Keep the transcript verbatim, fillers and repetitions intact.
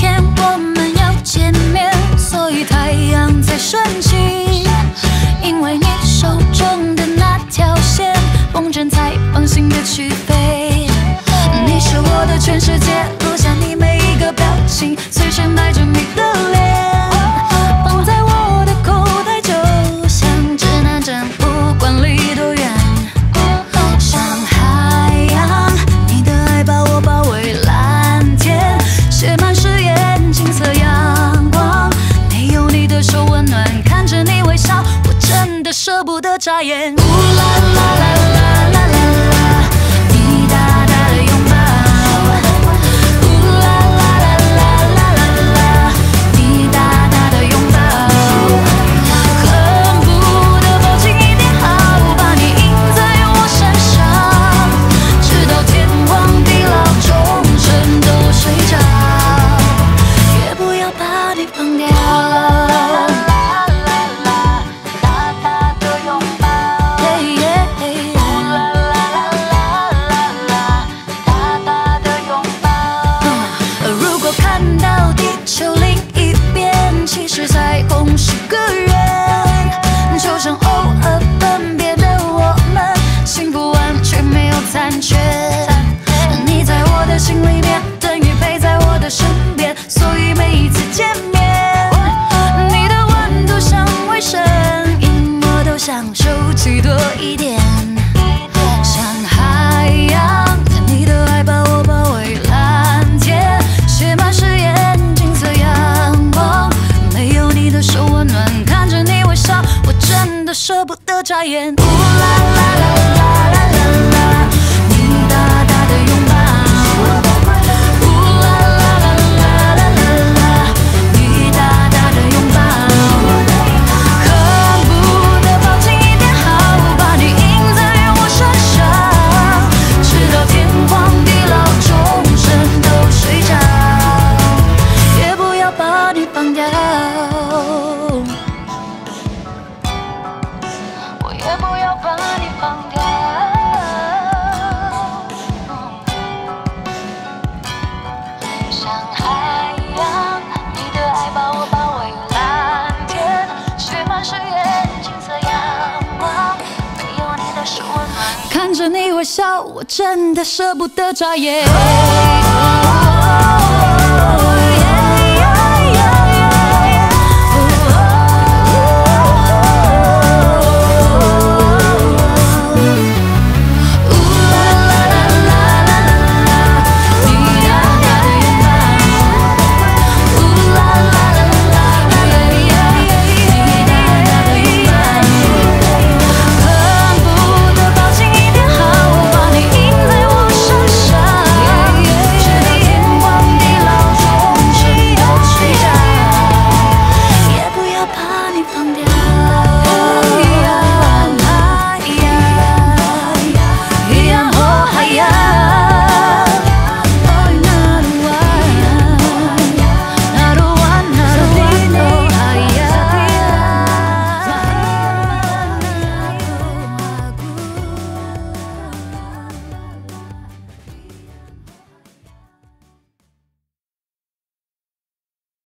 天我们要见面，所以太阳才升起。因为你手中的那条线，风筝才放心的起飞。你是我的全世界，录下你每一个表情，随身带着你的脸，放在我的口袋，就像指南针，不管离多远。像海洋，你的爱把我包围，蓝天写满誓言，金色阳光，没有你的手温暖，看着你微笑，我真的舍不得眨眼。呜啦啦啦啦啦啦啦，你大大的拥抱。呜啦啦啦啦啦啦啦，你大大的拥抱。恨不得抱紧一点好，把你印在我身上，直到天荒地老，终身都睡着，也不要把你放掉。彩虹是个人，就像偶尔分别的我们，幸福完全没有残缺。你在我的心里面，等于陪在我的身边，所以每一次见面，你的温度像微声音，我都想收集多一点。像海洋，你的爱把我包围，蓝天写满誓言，金色阳光，没有你的手温暖，看着你微笑，我真的舍不得眨眼。呜啦啦啦啦啦啦啦，你大大的拥抱。呜啦啦啦啦啦啦啦，你大大的拥抱。恨不得抱紧一点好，把你印在我身上，直到天荒地老，终身都睡着，也不要把你放掉。我也不要把你放掉。像海洋，你的爱把我包围，蓝天写满誓言，金色阳光，没有你的手温暖，看着你微笑，我真的舍不得眨眼。